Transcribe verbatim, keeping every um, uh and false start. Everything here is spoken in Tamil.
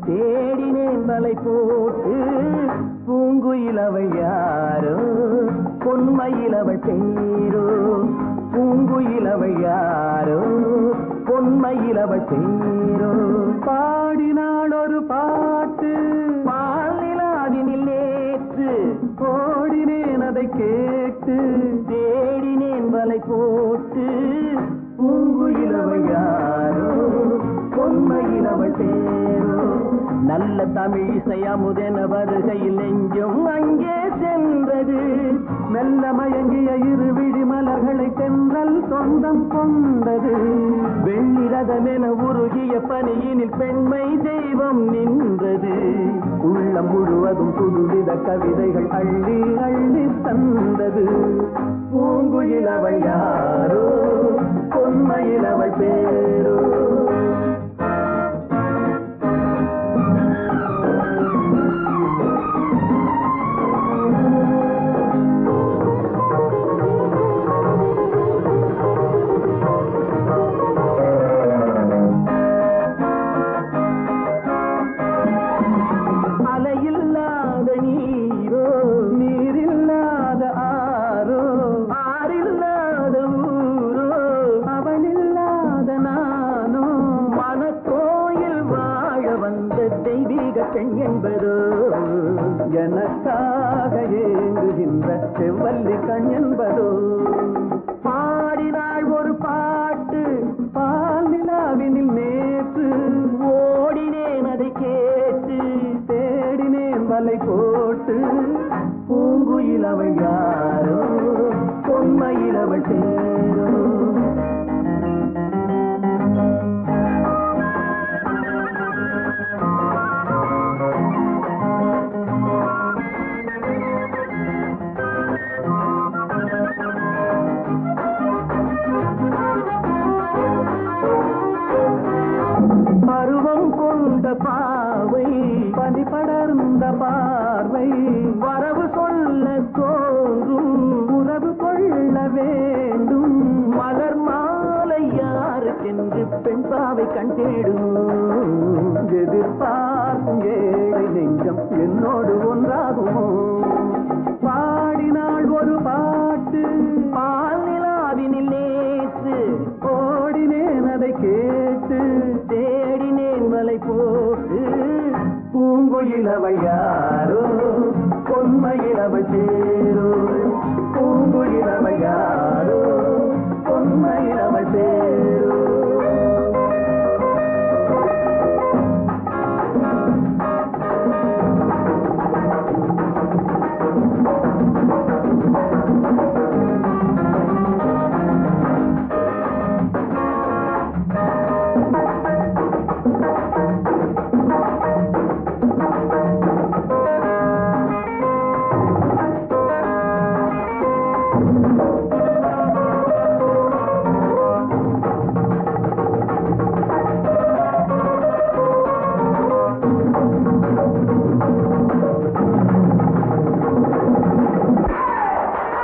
தேடினேன் வலை போட்டு பூங்குயில் அவள் யாரோ பொன்மையில் அவள் பேரோ பூங்குயில் அவள் யாரோ பொன்மையில் அவள் பேரோ பாடினாள் ஒரு பாட்டு பாலிலாவினில் நேற்று ஓடினேன் அதை கேட்டு தேடினேன் வலை போட்டு பூங்குயில் அவள் யாரோ பொன்மையில் அவள் பேரோ நல்ல தமிழ் இசையமுதென வருகையில் நெஞ்சும் அங்கே சென்றது மெல்ல மயங்கிய இரு விழி மலர்களை தென்றல் சொந்தம் கொண்டது வெள்ளிரதமென உருகிய பனியினில் பெண்மை தெய்வம் நின்றது உள்ளம் முழுவதும் புதுவித கவிதைகள் அள்ளி அள்ளி தந்தது பூங்குயில் அவள் யாரோ பொன்மையில் அவள் பேரோ பெண் என்பதோ எனக்காக ஏங்குகின்ற செவ்வல்லி கண் என்பதோ பாடினாள் ஒரு பாட்டு பால் நிலாவினில் நேற்று ஓடினேன் அதை கேட்டு தேடினேன் வலை போட்டு பூங்குயில் அவள் யாரோ பொன்மையில் அவள் பேரோ பருவம் கொண்ட பாவை பனி படர்ந்த பார்வை வரவு சொல்ல தோன்றும் உறவு கொள்ள வேண்டும் மலர் மாலை யாருக்கென்று பெண் பாவை கண் தேடும் எதிர்பார்க்கும் ஏழை நெஞ்சம் என்னோடு ஒன்றாகுமோ பாடினாள் ஒரு பாட்டு பால் நிலாவினில் நேற்று ஓடினேன் அதை கேட்டு தேடினேன் வலை போட்டு பூங்குயில் அவள் யாரோ பொன்மையில் அவள் பேரோ பூங்குயில் அவள் யாரோ பொன்மையில் அவள் பேரோ